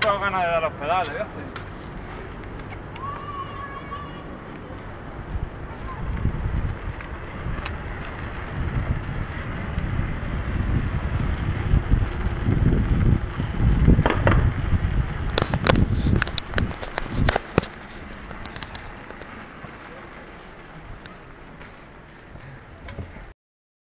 tengo ganas de dar los pedales, ¿qué haces?